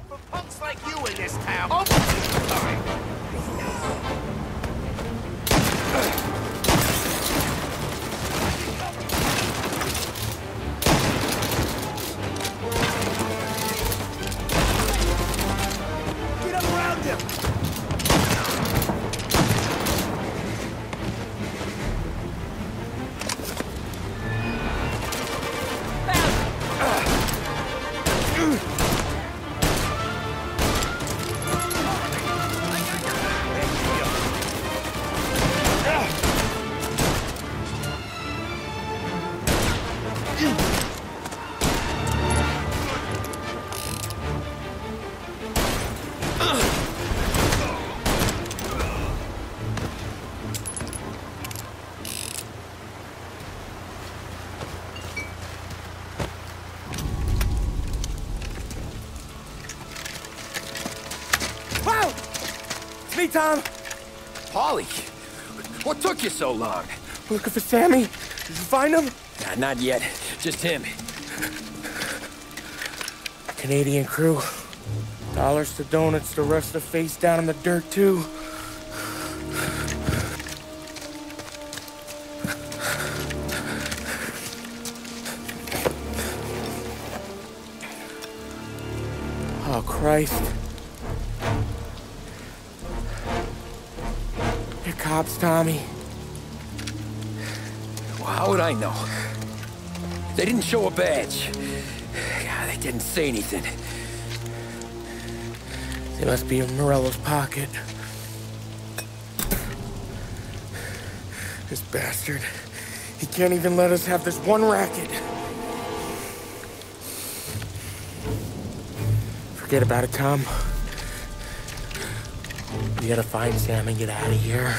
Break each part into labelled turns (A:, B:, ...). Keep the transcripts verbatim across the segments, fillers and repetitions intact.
A: for punks like you in this town. Oh, sorry. Get up around him.
B: Me, Tom!
C: Paulie, what took you so long?
B: Looking for Sammy. Did you find him?
C: Nah, not yet. Just him.
B: Canadian crew. Dollars to donuts, the rest are face down in the dirt, too. Oh, Christ. They're cops, Tommy.
C: Well, how would I know? They didn't show a badge. God, they didn't say anything.
B: They must be in Morello's pocket. This bastard. He can't even let us have this one racket. Forget about it, Tom. We gotta find Sam and get out of here.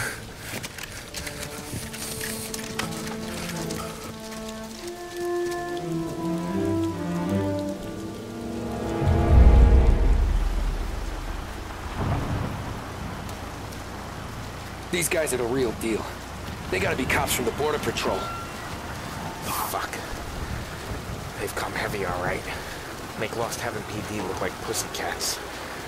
C: These guys are the real deal. They gotta be cops from the Border Patrol.
D: Oh, fuck. They've come heavy, all right. Make Lost Heaven P D look like pussycats.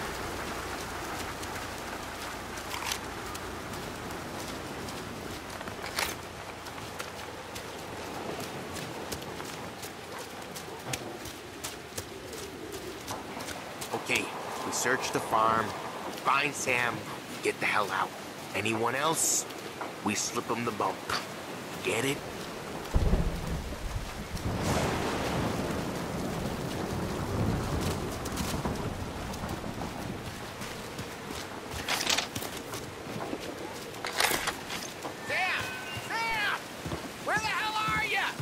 A: Okay, we search the farm, find Sam, get the hell out. Anyone else, we slip them the bump. Get it? Sam! Sam! Where the hell are you?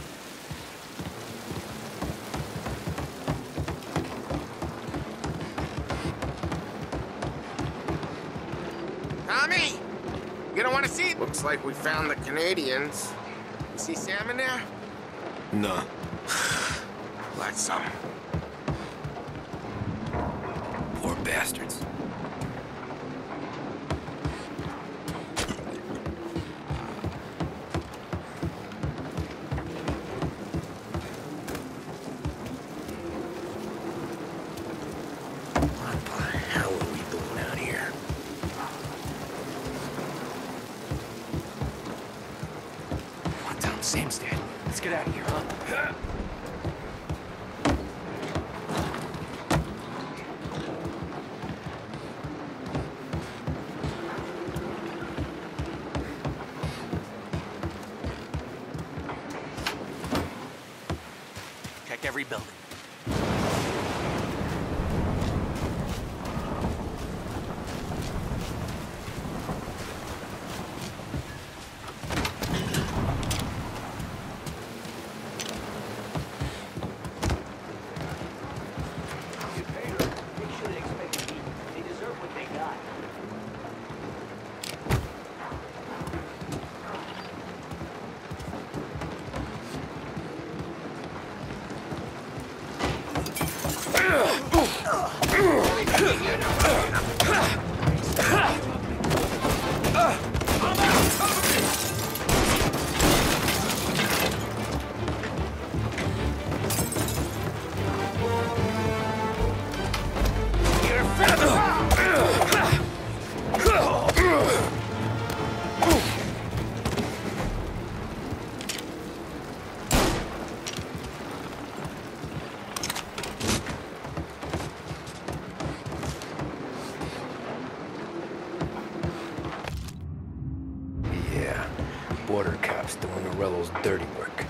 A: Tommy! You don't want to see? Looks like we found the Canadians. You see Sam in there?
C: No.
A: Let's some.
C: Poor bastards.
A: What the hell are we doing out here?
D: Sam's dead. Let's get out of here, huh?
A: Check every building.
C: criminal's dirty work.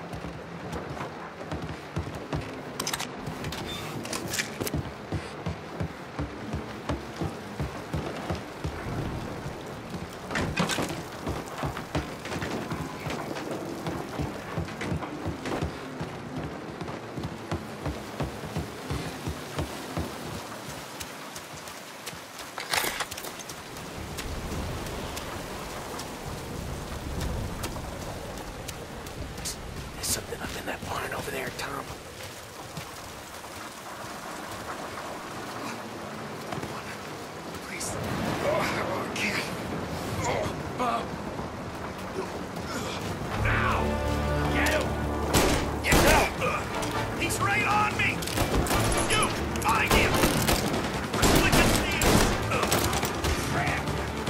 D: Something up in that barn over there, Tom.
A: Please. Oh, I can't. Oh, Bob. Now! Get him! Yeah! He's right on me! You! Find him! Look at this! Crap!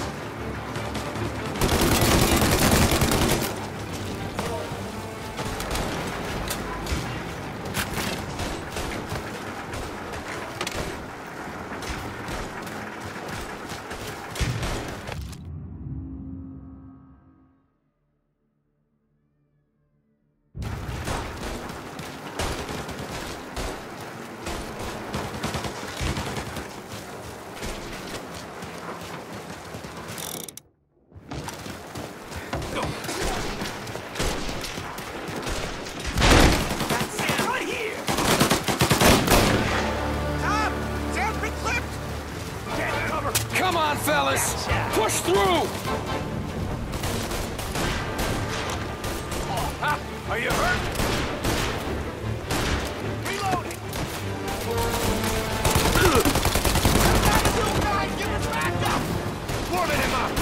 C: Come on, fellas! Push through!
A: Huh? Are you hurt? Reloading! That guy, give us back up! Warming him up!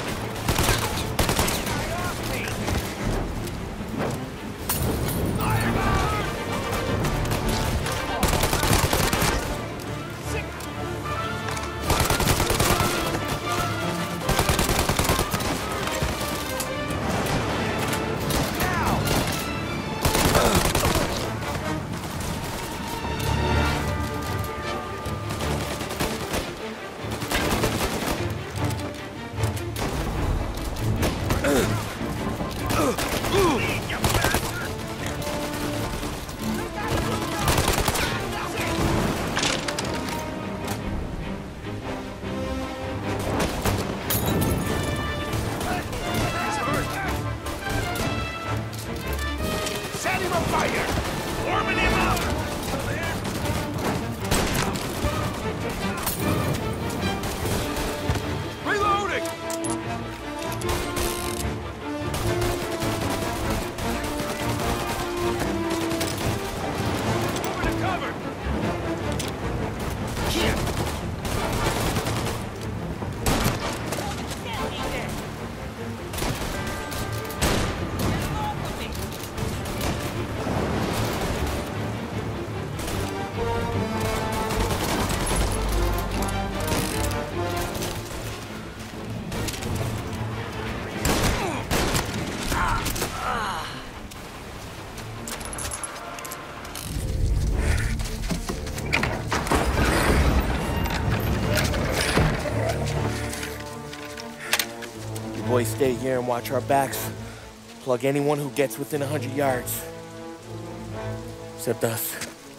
B: Boys stay here and watch our backs. Plug anyone who gets within a hundred yards. Except us.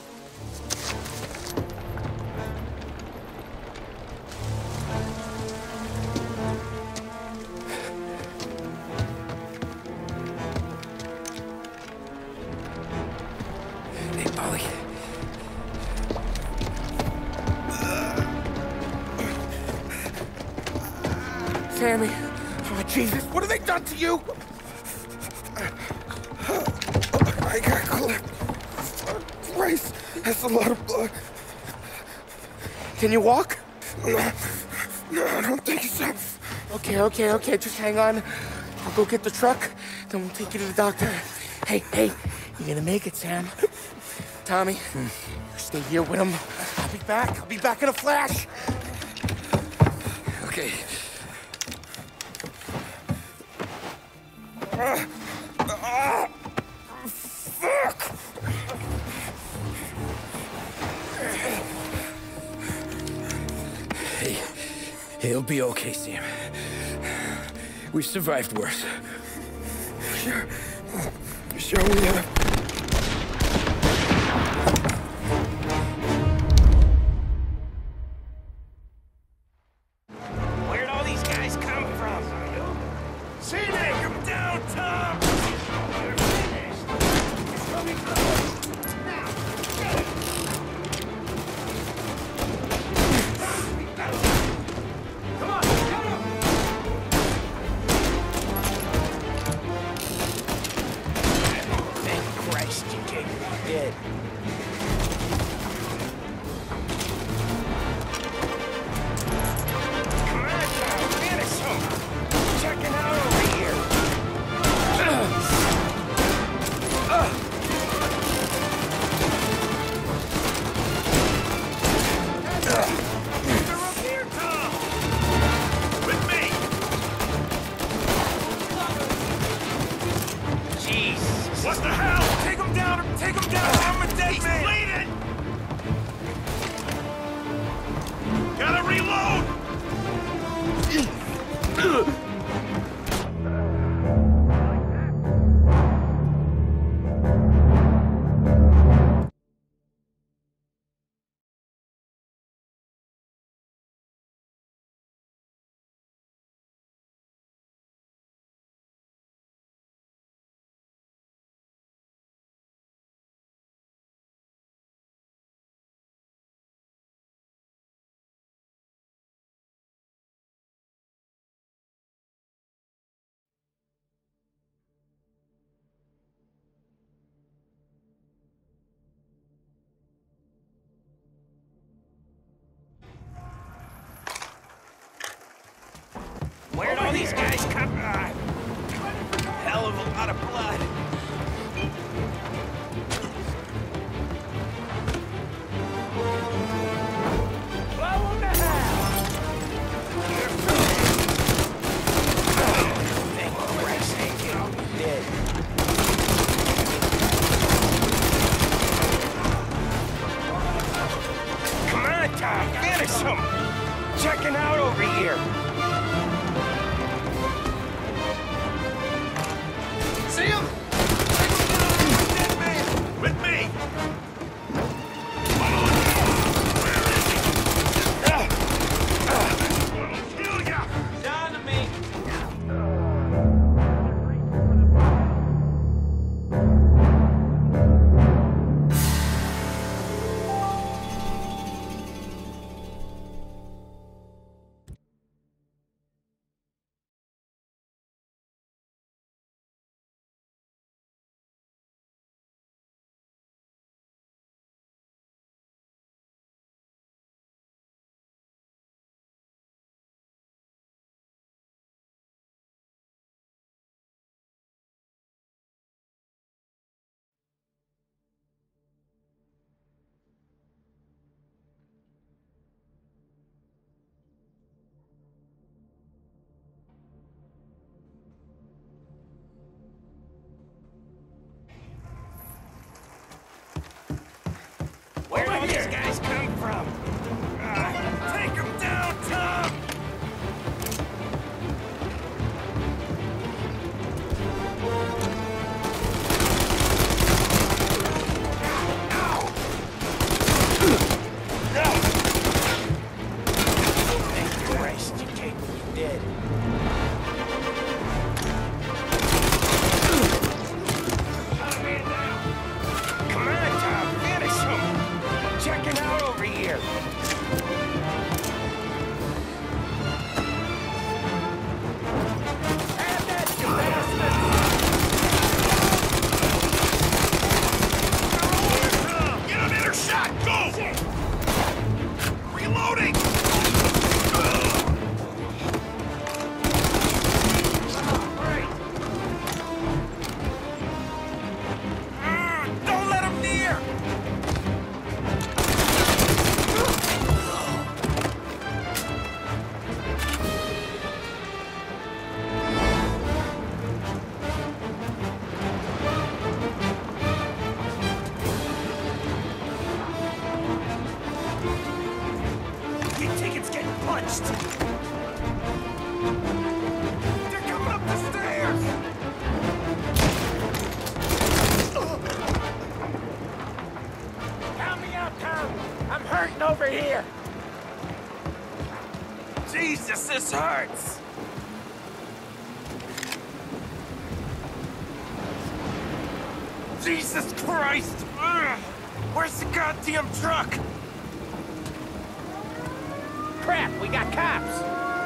C: Hey, Polly.
B: Sammy. Oh, Jesus, what have they done to you?
E: I got clipped. Christ, that's a lot of blood.
B: Can you walk?
E: No, no, I don't think so.
B: Okay, okay, okay, just hang on. I'll go get the truck, then we'll take you to the doctor. Hey, hey, you're gonna make it, Sam. Tommy, you stay here with him. I'll be back. I'll be back in a flash.
C: Okay.
E: Uh, uh, fuck!
C: Hey, it'll be okay, Sam. We've survived worse.
E: You're, You sure we have?
B: Where'd all these guys come from? See, they come down, Tom! You're finished. It's coming close. Now, get it! Come on, get him! Thank Christ you came dead. Come on, Tom, finish him! Checking out over here! They're up here, Tom! With me! Jesus! What the hell? Take him down! Take him down! I'm a dead He's man! He's bleeding! Gotta reload! Where'd all these guys come from? Hell of a lot of blood. Blow him to hell! Thank Christ, thank you. I'm dead. Come on, Tom, finish him! Checking out over here. See him? Dead man! With me! Where is he? Uh, uh, kill ya! Down to me! Where'd all these guys come from? Uh, take them down, Tom! Thank Christ, you came dead. Come on, Tom, finish him! Checking out over here. Have that, you bastard! Get an inner shot, go! Reloading! Don't let him near! Your ticket's getting punched! They're coming up the stairs! Tom! I'm hurting over here!
A: Jesus, this hurts! Jesus Christ! Ugh. Where's the goddamn truck?
B: Crap, we got cops!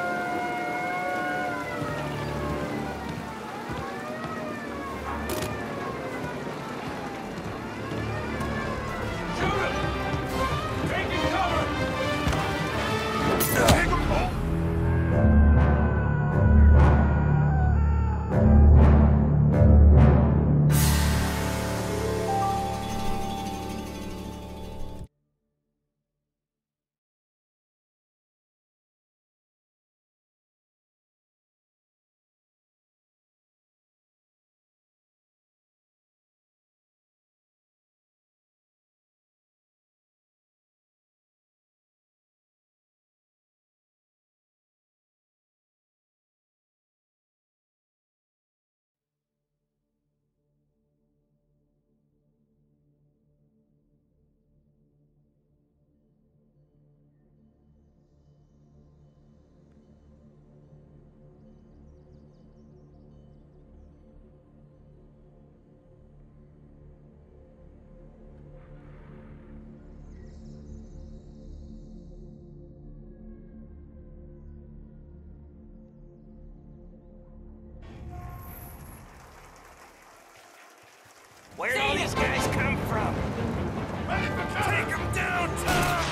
A: Where do these guys come from? Take them down, Tom!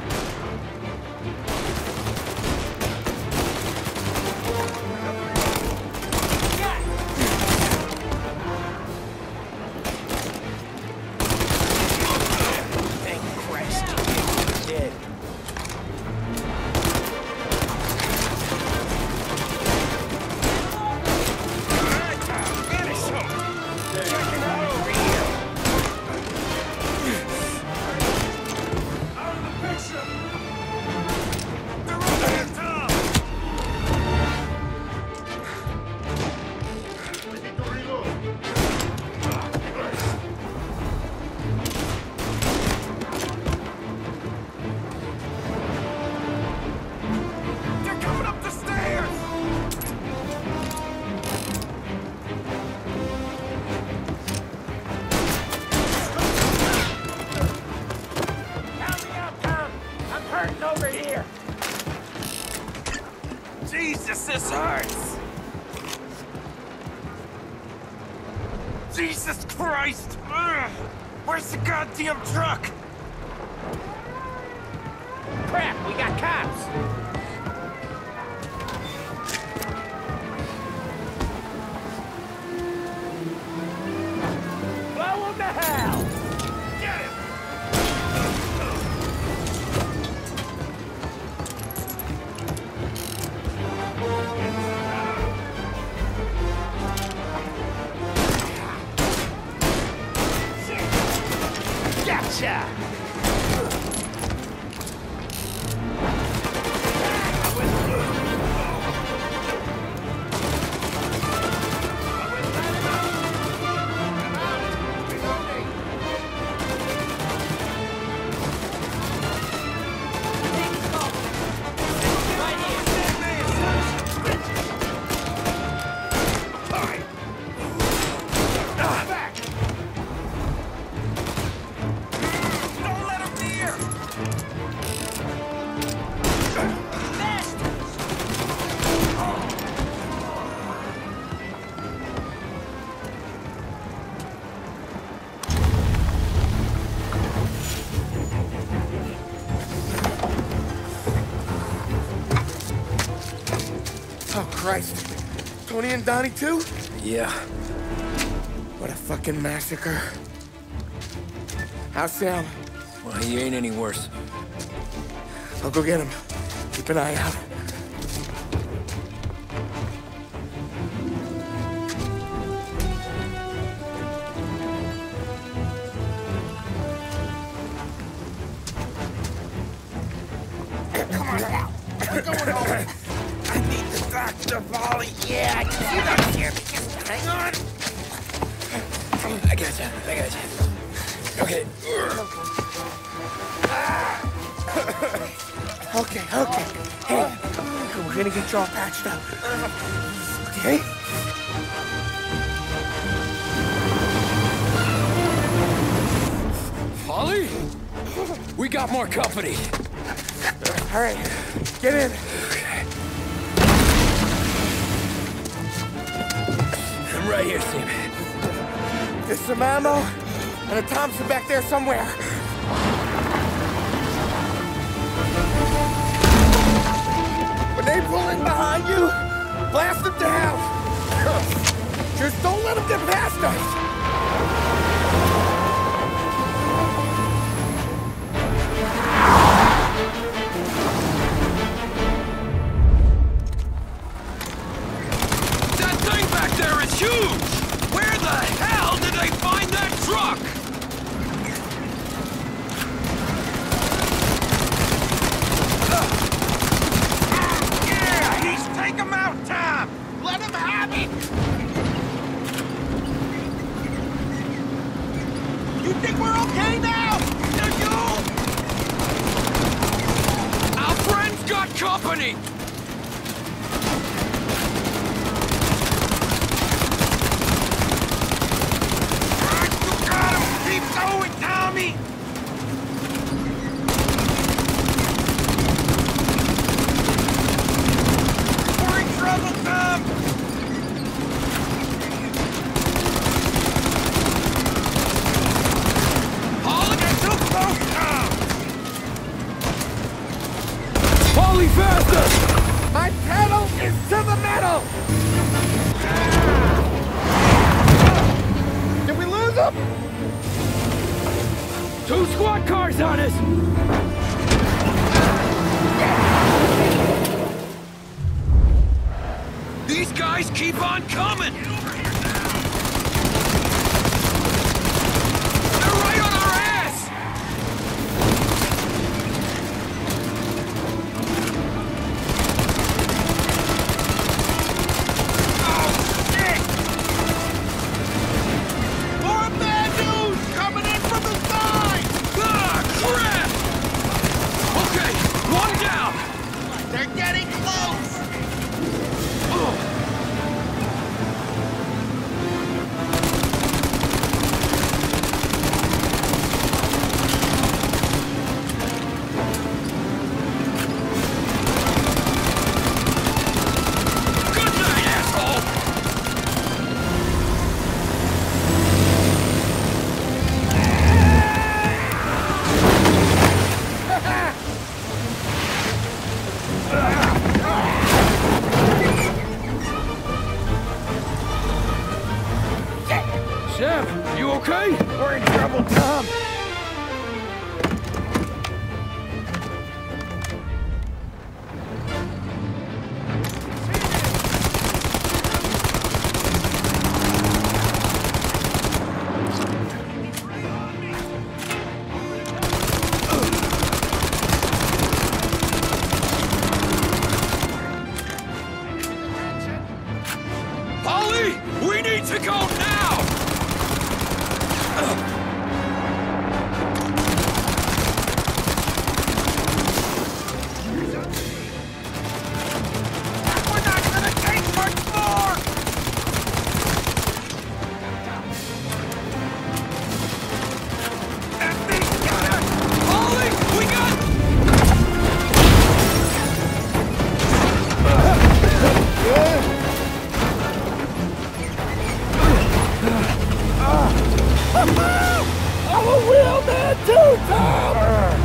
C: Thank Christ. You're dead.
B: Over here!
A: Jesus, this hurts! Jesus Christ! Ugh. Where's the goddamn truck?
B: Crap, we got cops! Blow them to hell!
A: Get him!
B: Gotcha! Oh, Christ. Tony and Donnie, too?
C: Yeah.
B: What a fucking massacre. How's Sam?
C: Well, he ain't any worse.
B: I'll go get him. Keep an eye out.
A: Come on now. We're going home. I need the doctor, Volley. Yeah, I can see that here. Just hang on.
C: I gotcha. I gotcha. Okay.
B: Okay, okay. Hey, we're gonna get you all patched up. Okay?
C: Polly? We got more company.
B: All right, get in.
C: I'm right here, Sam.
B: There's some ammo and a Thompson back there somewhere. When they pull in behind you, blast them down. Just don't let them get past us.
C: That thing back there is huge! Where the hell did they find that truck?
A: Yeah, he's take him out, Tom! Let him have it! You think we're okay now? Do you?
C: Our friend's got company!
A: You got him! Keep going, Tommy! We're in trouble, Tom!
C: Polly,
A: Get too close, Tom!
C: Polly, faster!
B: My pedal is to the metal. Did we lose them?
C: Two squad cars on us! These guys keep on coming! They're right on our ass!
A: Oh, shit! More bad news coming in from the side!
C: Ah, crap! Okay, one down!
A: They're getting close!
C: Good night, asshole! Sam, you okay?
B: We're in trouble, Tom.
C: Polly, we need to go now!
A: We're not gonna take much more! That thing's got us!
C: Polly, we got...
B: I'm a real man too, Tom.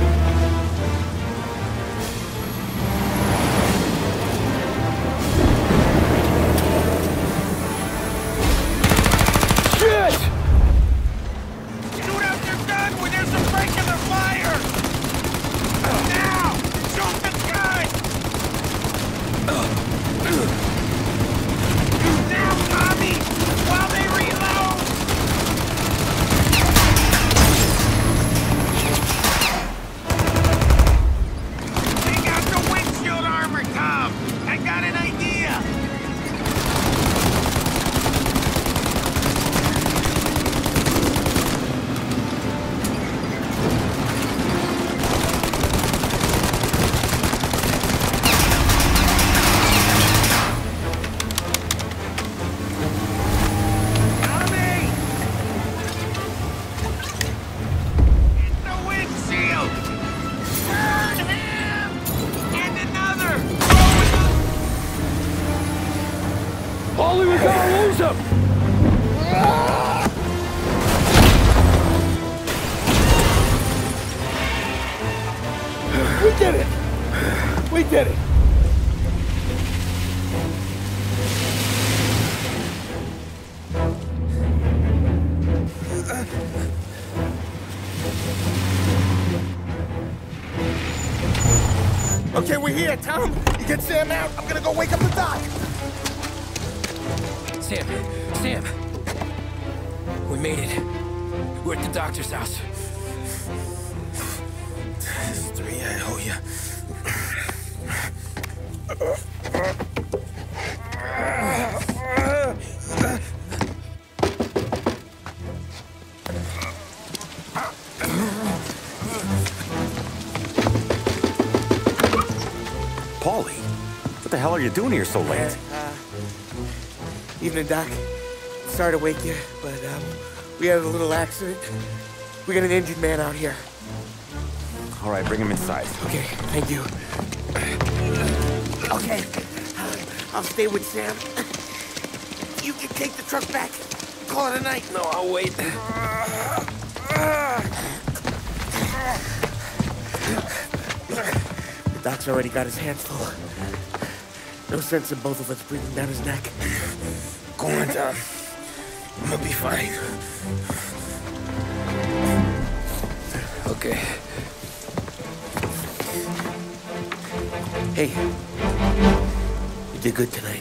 C: Shit!
A: Shoot out your gun when there's a break in the fire! Now! Shoot the guy! Now, Tommy! While they reload!
B: did it! We did it! Okay, we're here, Tom. You get Sam out. I'm gonna go wake up the doc.
C: Sam, Sam. We made it. We're at the doctor's house.
B: This is three, I owe you.
F: Paulie, what the hell are you doing here so late?
B: Uh, evening, Doc. Sorry to wake you, but um, we had a little accident. We got an injured man out here.
F: All right, bring him inside.
B: Okay, thank you. Okay, I'll stay with Sam. You can take the truck back. Call it a night.
C: No, I'll wait.
B: The doc's already got his hands full. No sense in both of us breathing down his neck. Go on, Tom. I'm gonna be fine.
C: Okay.
B: Hey, you did good tonight.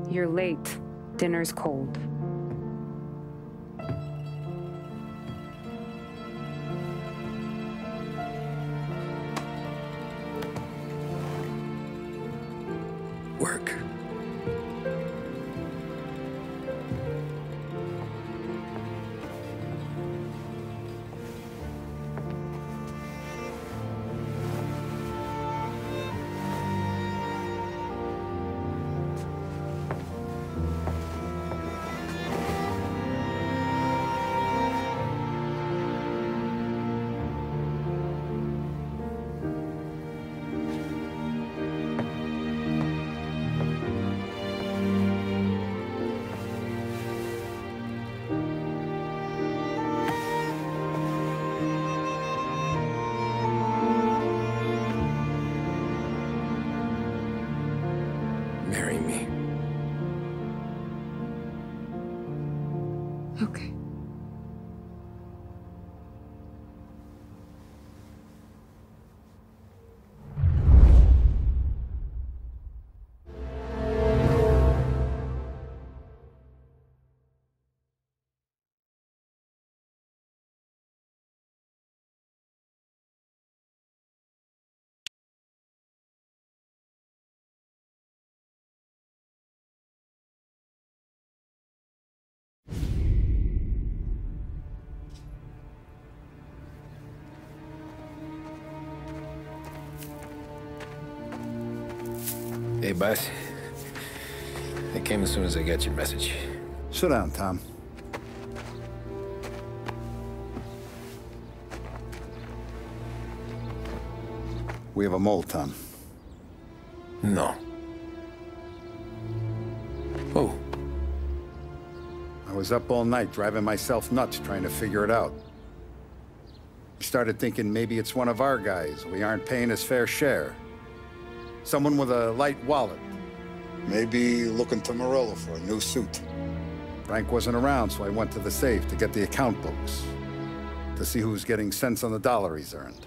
G: You're late. Dinner's cold.
C: Work. Marry me.
G: Okay.
C: Hey, boss. I came as soon as I got your message.
H: Sit down, Tom. We have a mole, Tom.
C: No. Oh.
H: I was up all night driving myself nuts trying to figure it out. I started thinking maybe it's one of our guys. We aren't paying his fair share. Someone with a light wallet. Maybe looking to Morello for a new suit. Frank wasn't around, so I went to the safe to get the account books. To see who's getting cents on the dollar he's earned.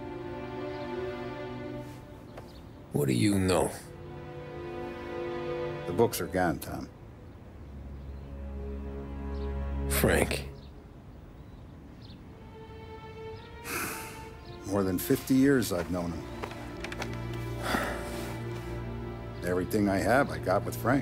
C: What do you know?
H: The books are gone, Tom.
C: Frank.
H: More than fifty years I've known him. Everything I have, I got with Frank.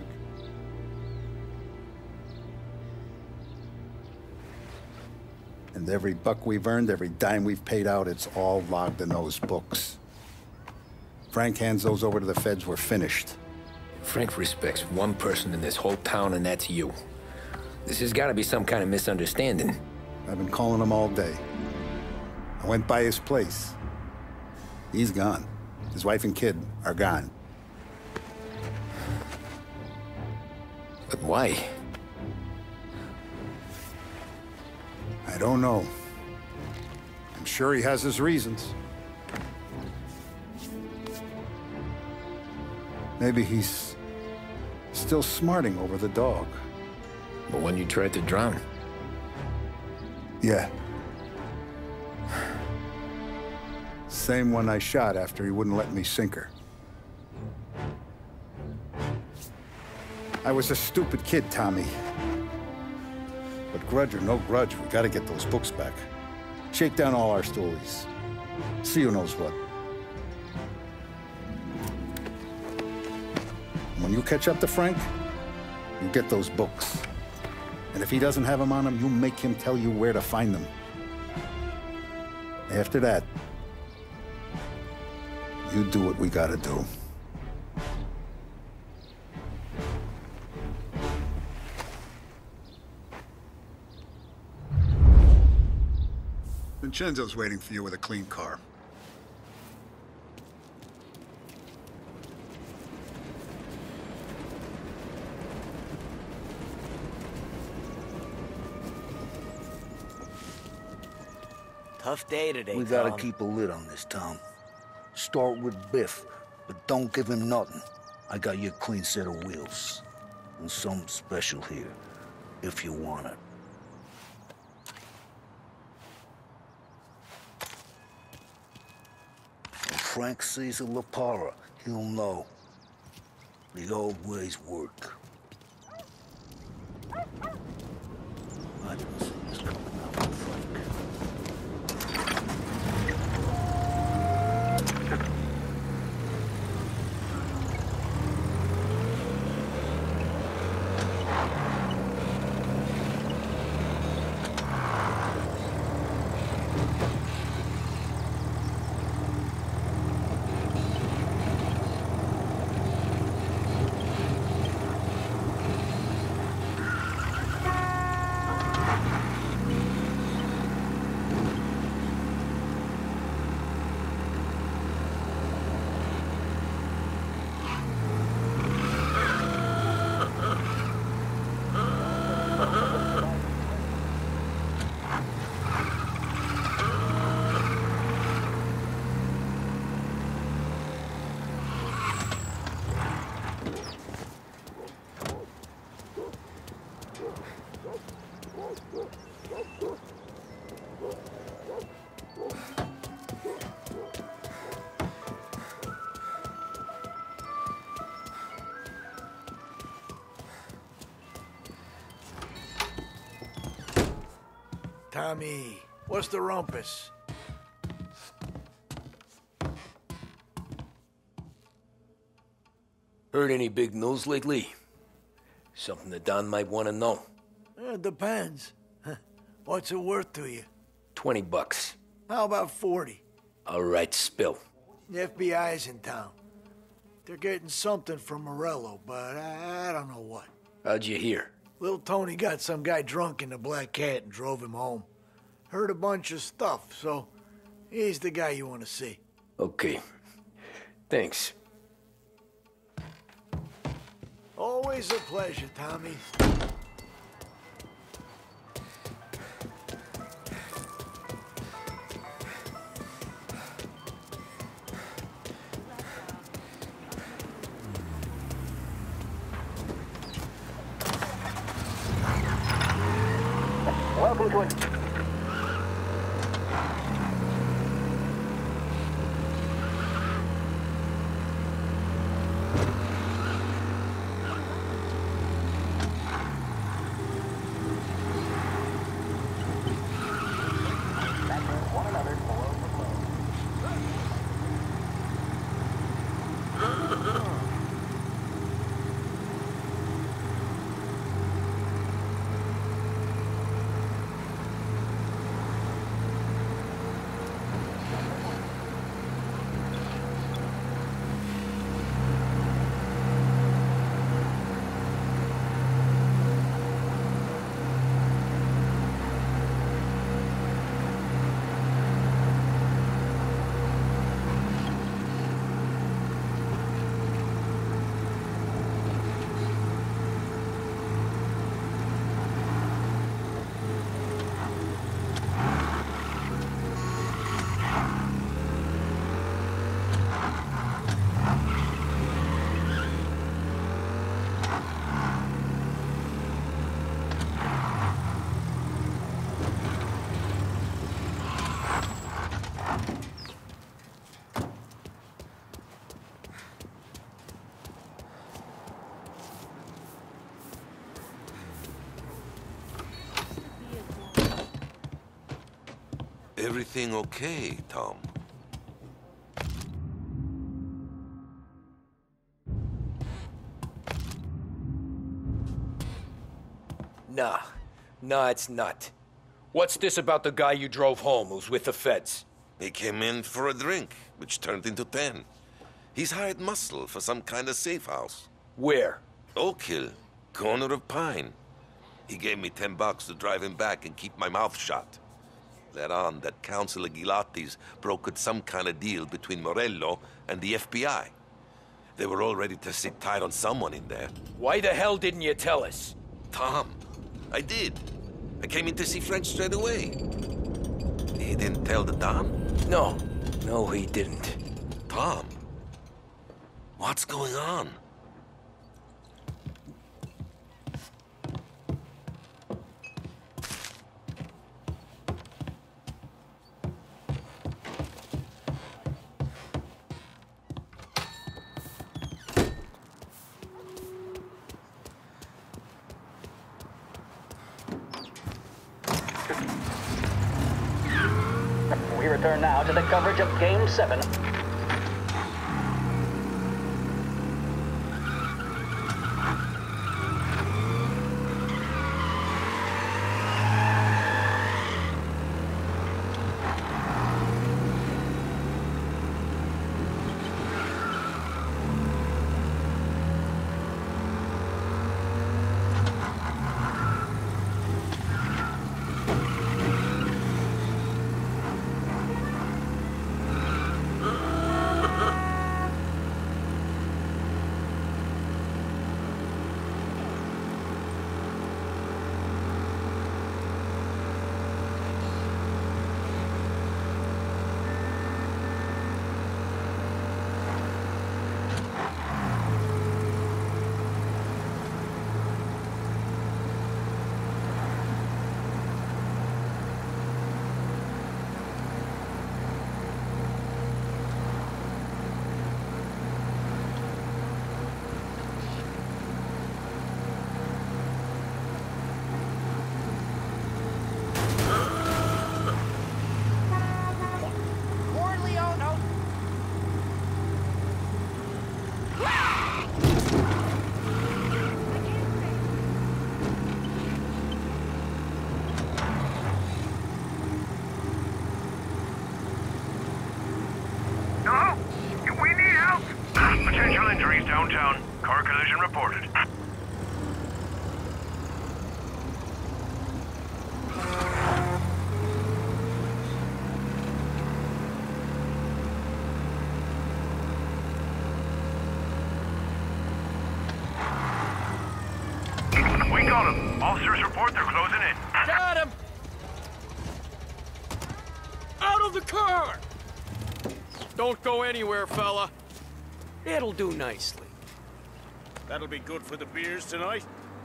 H: And every buck we've earned, every dime we've paid out, it's all logged in those books. Frank hands those over to the feds, we're finished.
C: Frank respects one person in this whole town, and that's you. This has got to be some kind of misunderstanding.
H: I've been calling him all day. I went by his place. He's gone. His wife and kid are gone.
C: But why?
H: I don't know. I'm sure he has his reasons. Maybe he's still smarting over the dog.
C: The one you tried to drown?
H: Yeah. Same one I shot after he wouldn't let me sink her. I was a stupid kid, Tommy. But grudge or no grudge, we gotta get those books back. Shake down all our stories. See who knows what. When you catch up to Frank, you get those books. And if he doesn't have them on him, you make him tell you where to find them. After that, you do what we gotta do. Vincenzo's waiting for you with a clean car.
I: Tough day today,
J: We gotta
I: Tom.
J: keep a lid on this, Tom. Start with Biff, but don't give him nothing. I got you a clean set of wheels. And something special here, if you want it. When Frank sees a La Parra, he'll know. The old ways work. madness is coming out of Frank.
K: Tommy, what's the rumpus?
C: Heard any big news lately? Something that Don might want to know.
K: It depends. What's it worth to you?
C: Twenty bucks.
K: How about forty?
C: All right, spill.
K: The F B I's in town. They're getting something from Morello, but I, I don't know what.
C: How'd you hear?
K: Little Tony got some guy drunk in the Black Cat and drove him home. Heard a bunch of stuff, so he's the guy you want to see.
C: Okay. Thanks.
K: Always a pleasure, Tommy.
J: Welcome to it.
L: Everything okay, Tom?
C: Nah. Nah, it's not. What's this about the guy you drove home who's with the feds?
L: He came in for a drink, which turned into ten. He's hired muscle for some kind of safe house.
C: Where?
L: Oak Hill, corner of Pine. He gave me ten bucks to drive him back and keep my mouth shut. Let on that Councilor Gilatti's brokered some kind of deal between Morello and the F B I. They were all ready to sit tight on someone in there.
C: Why the hell didn't you tell us?
L: Tom, I did. I came in to see Frank straight away. He didn't tell the Don?
C: No. No, he didn't.
L: Tom, what's going on?
M: We return now to the coverage of Game seven.
N: Downtown. Car collision reported. We got him. Officers report they're closing in.
O: Got him! Out of the car! Don't go anywhere, fella. It'll do nicely.
P: That'll be good for the beers tonight.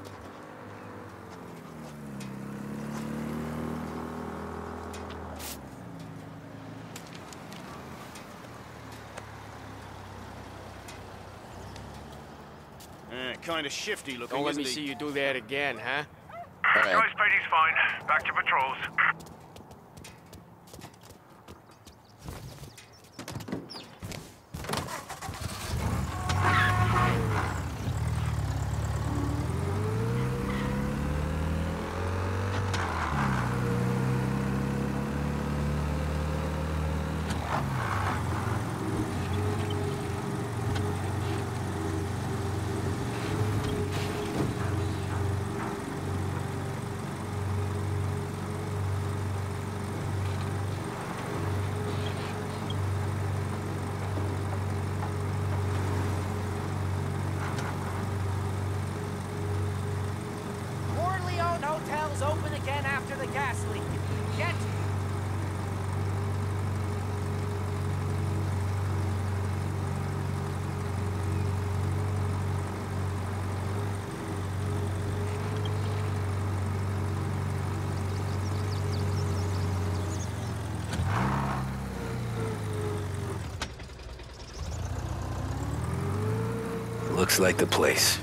P: Eh, kind of shifty looking.
O: Don't let me
P: isn't
O: see
P: he?
O: you do that again, huh?
N: Right. Guy's Brady's fine. Back to patrols.
Q: Hotel's open again after the gas leak. Get...
C: Looks like the place.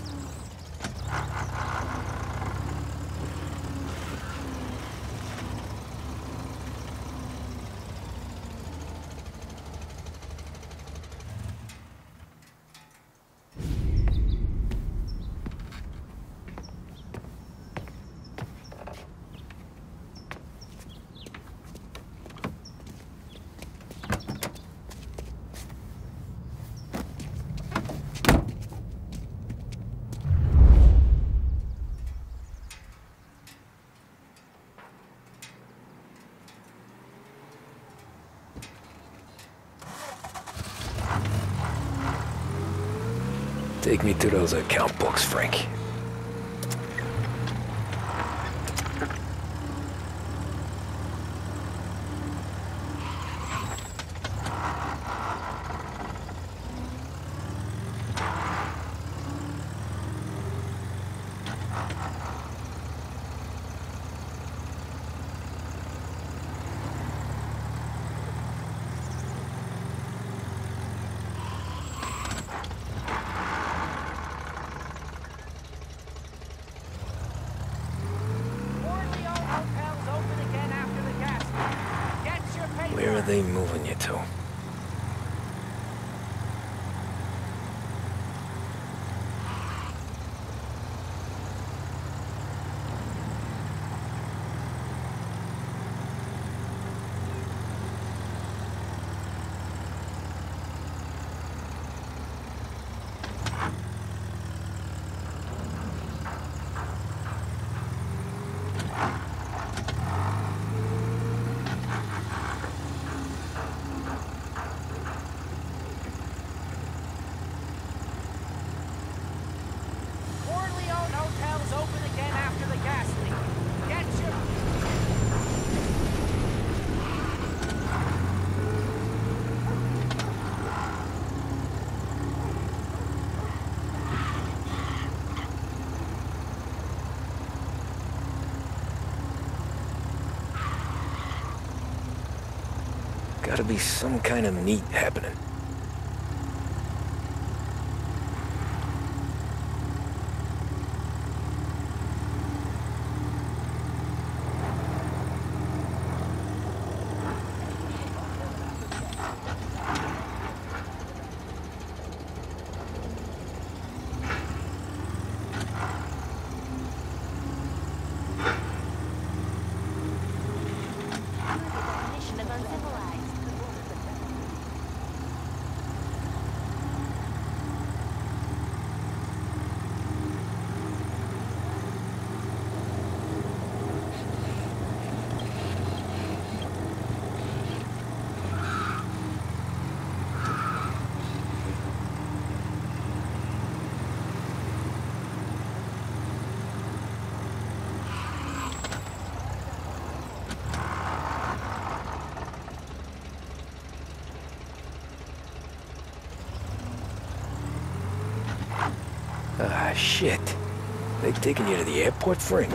C: Take me to those account books, Frank. they moving you to? Gotta be some kind of meat happening. Ah, shit. They taking you to the airport, Frank?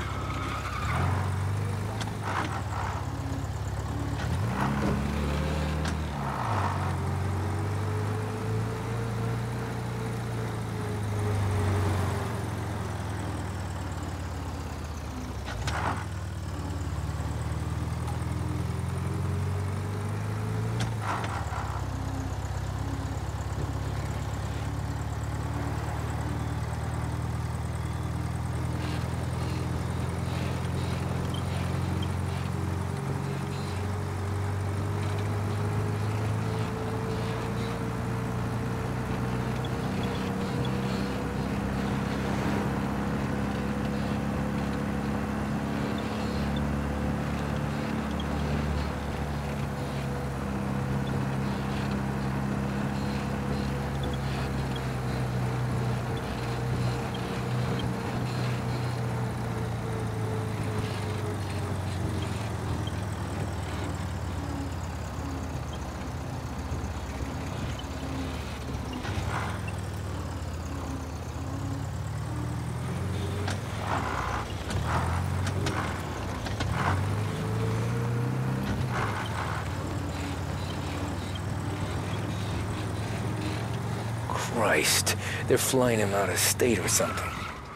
C: Christ, they're flying him out of state or something.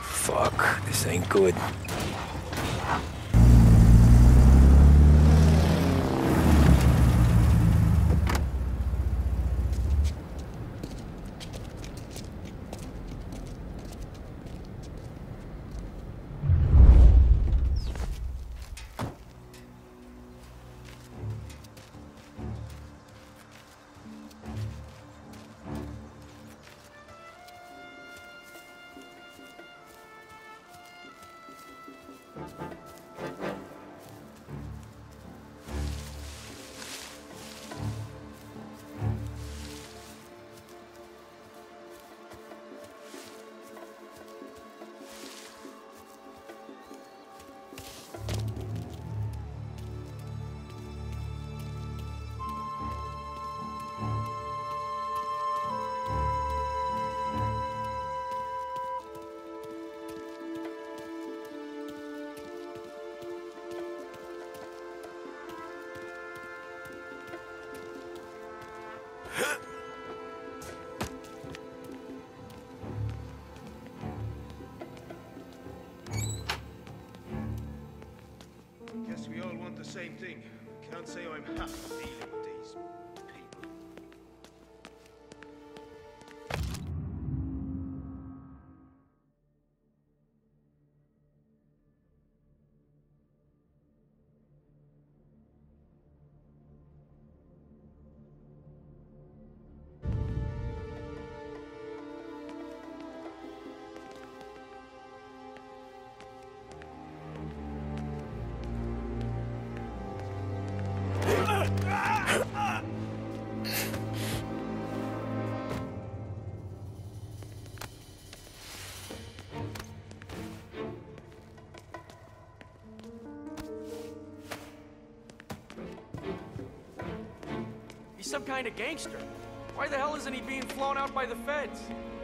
C: Fuck, this ain't good.
R: Guess we all want the same thing.
P: Can't say I'm happy dealing with these people.
O: He's some kind of gangster. Why the hell isn't he being flown out by the feds?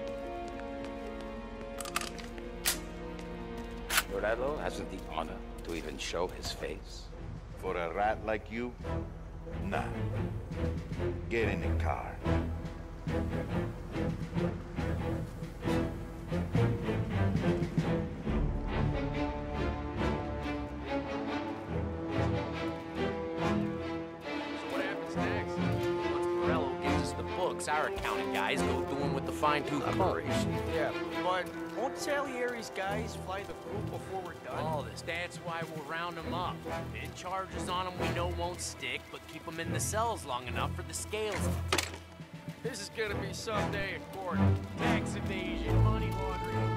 R: Morello hasn't the honor to even show his face.
S: For a rat like you? Nah. Get in the car.
Q: Our accounting guys go doing with the fine-tooth comb.
O: Yeah, but won't Salieri's guys fly the coop before we're done?
Q: All this. That's why we'll round them up. Bid charges on them we know won't stick, but keep them in the cells long enough for the scales.
O: This is gonna be some day in court. Tax evasion, money laundering.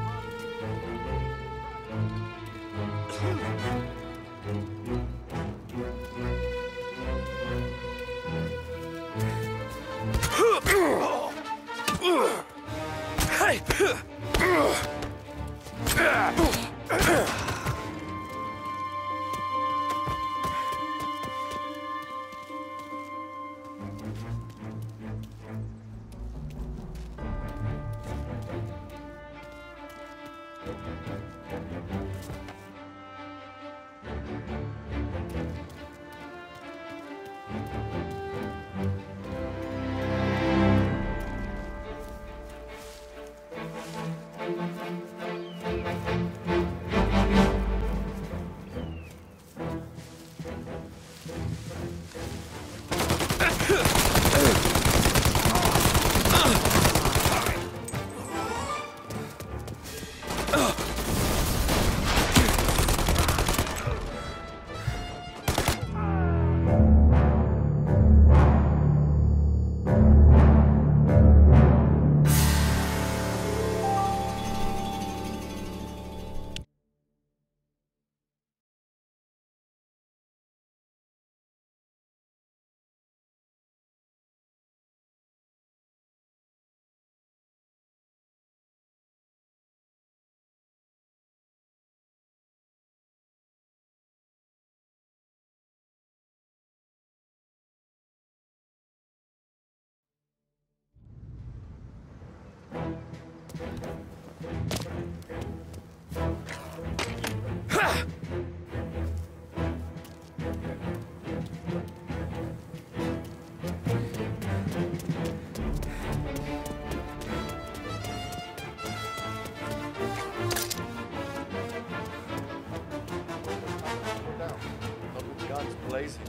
S: Guns blazing.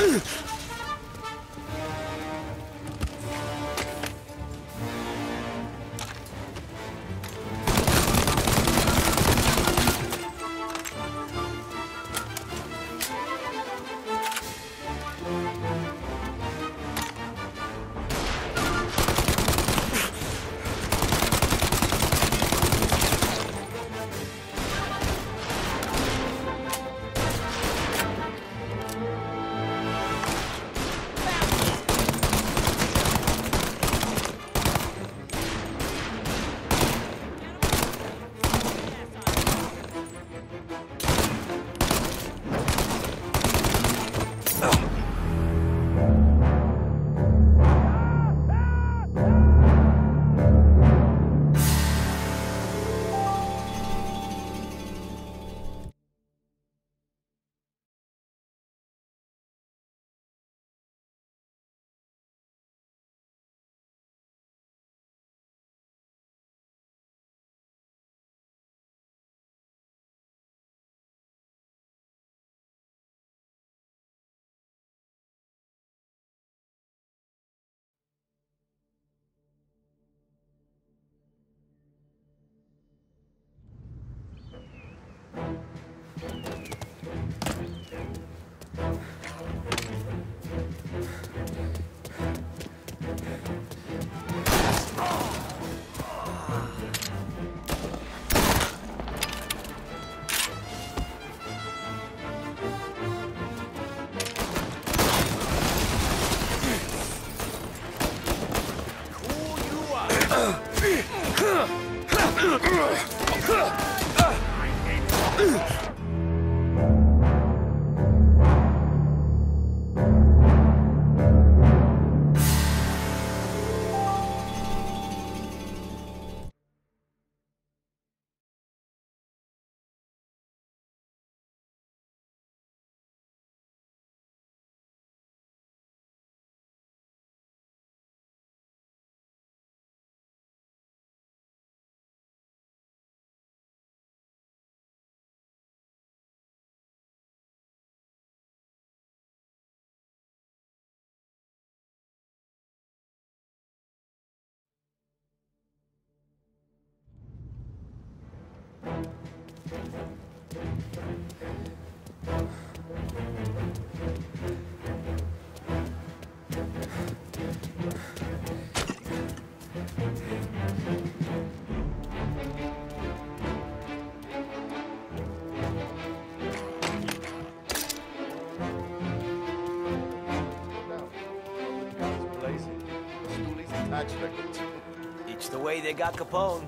I: It's the way they got Capone.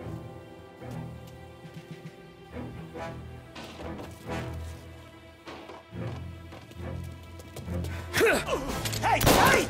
I: Hey, hey!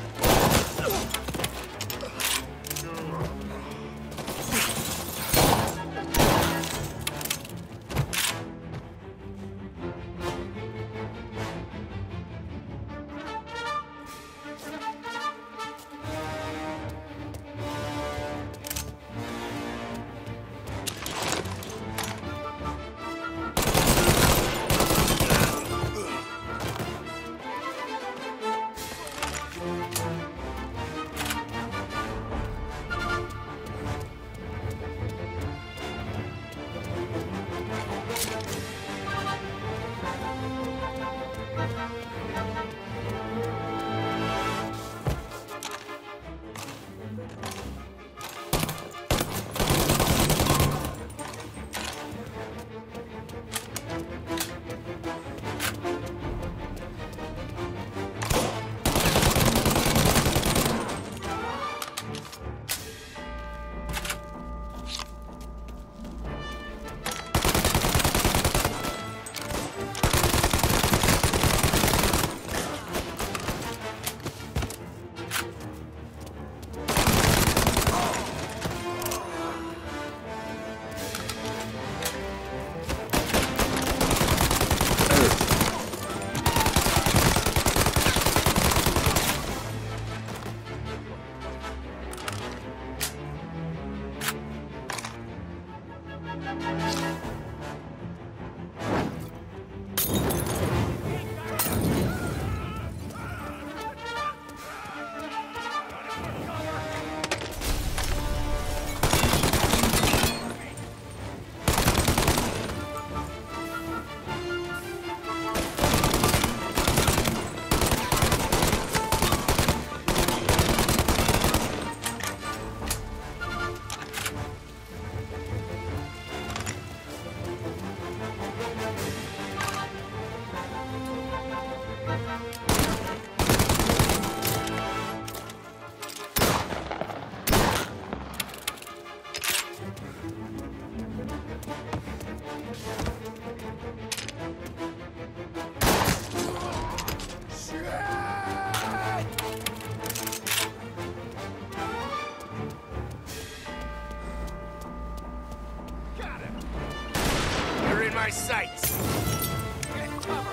B: You're in my sights. Get cover.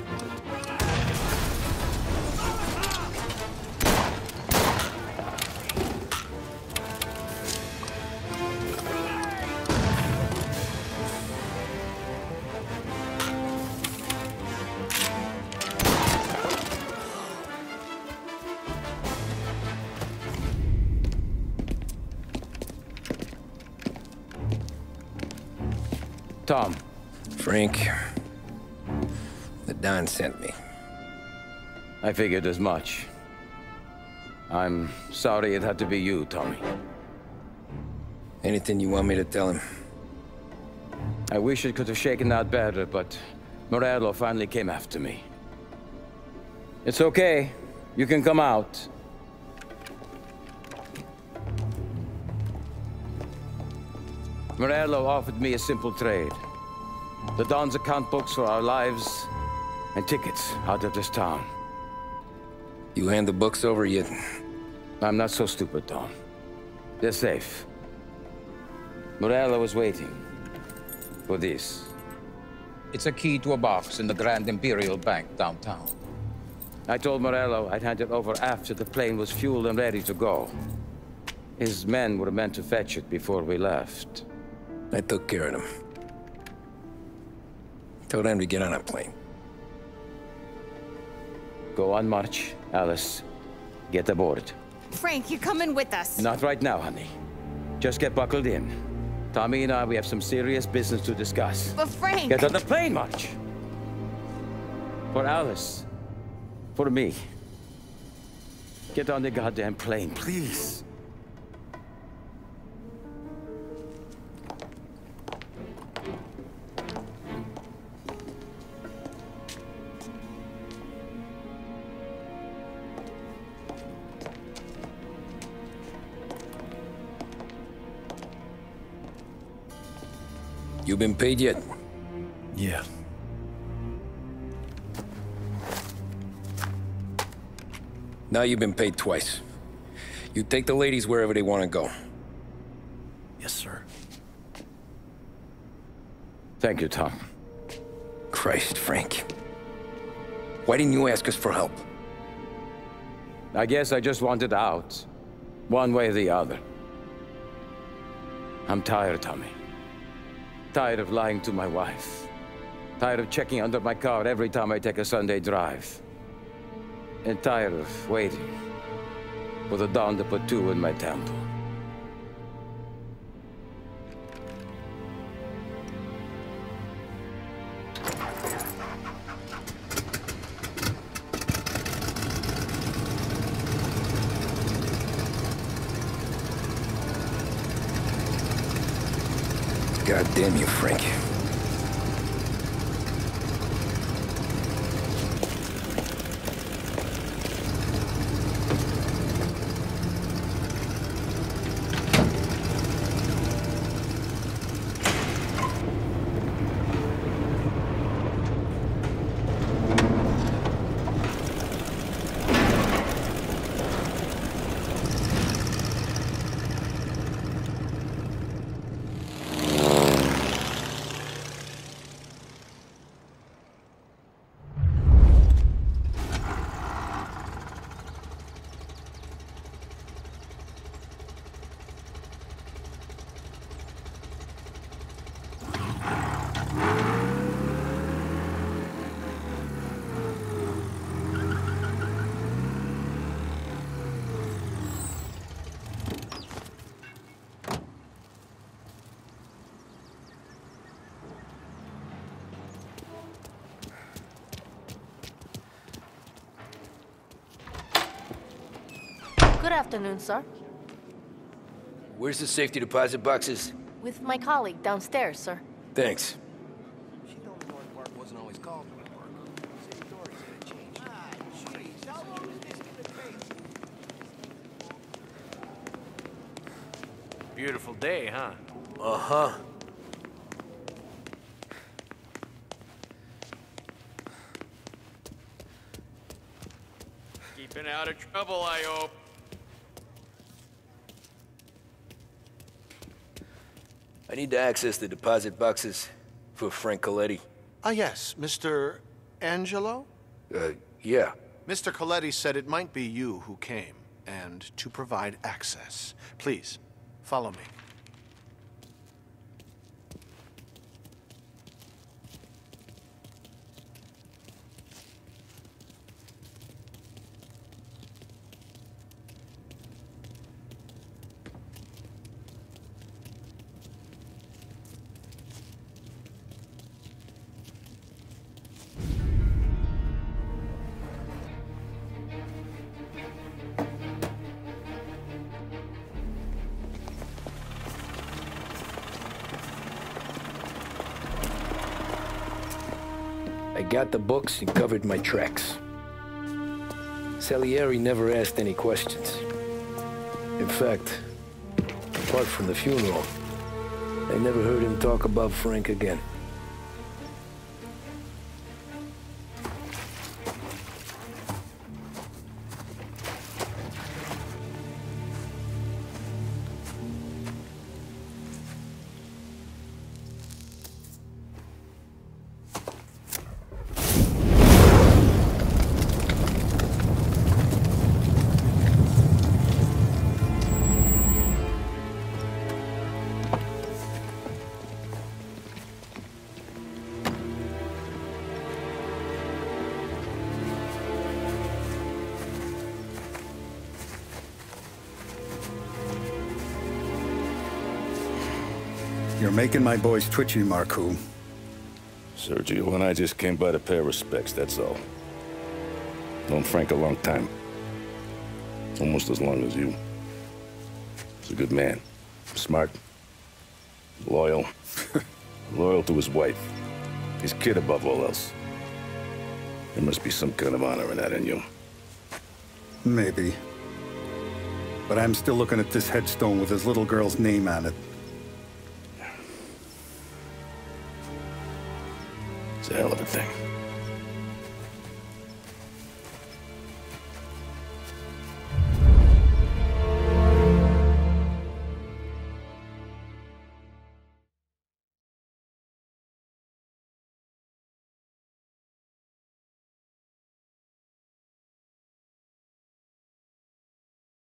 C: Tom. Frank. The Don sent me. I figured as much. I'm sorry it had to be you, Tommy. Anything you want me to tell him? I wish it could have shaken out better, but Morello finally came after me. It's okay. You can come out. Morello offered me a simple trade. The Don's account books for our lives and tickets out of this town. You hand the books over yet? I'm not so stupid, Don. They're safe. Morello was waiting for this.
R: It's a key to a box in the Grand Imperial Bank downtown.
C: I told Morello I'd hand it over after the plane was fueled and ready to go. His men were meant to fetch it before we left. I took care of them. Told them to get on a plane. Go on march, Alice. Get aboard.
T: Frank, you're coming with us.
C: Not right now, honey. Just get buckled in. Tommy and I, we have some serious business to discuss.
T: But Frank...
C: Get on the plane, March! For Alice. For me. Get on the goddamn plane, please. You been paid yet?
F: Yeah.
C: Now you've been paid twice. You take the ladies wherever they want to go.
F: Yes, sir.
C: Thank you, Tom. Christ, Frank. Why didn't you ask us for help? I guess I just wanted out. One way or the other. I'm tired, Tommy. Tired of lying to my wife. Tired of checking under my car every time I take a Sunday drive. And tired of waiting for the dawn to put two in my temple. God damn you, Frank.
U: Good afternoon, sir.
C: Where's the safety deposit boxes?
U: With my colleague downstairs, sir.
C: Thanks.
Q: She told me North Park wasn't always called North Park. City authorities had to change. Beautiful day, huh?
I: Uh-huh.
O: Keeping out of trouble, I hope.
I: I need to access the deposit boxes for Frank Coletti.
D: Ah, yes, Mister Angelo?
I: Uh, yeah.
D: Mister Coletti said it might be you who came, and to provide access. Please, follow me.
I: I got the books and covered my tracks. Salieri never asked any questions. In fact, apart from the funeral, I never heard him talk about Frank again.
H: You're making my boys twitchy, Marcoux.
V: Sergio and I just came by to pay our respects, that's all. Known Frank a long time. Almost as long as you. He's a good man. Smart. Loyal. Loyal to his wife. His kid above all else. There must be some kind of honor in that in you.
H: Maybe. But I'm still looking at this headstone with his little girl's name on it.
V: It's a hell of a thing.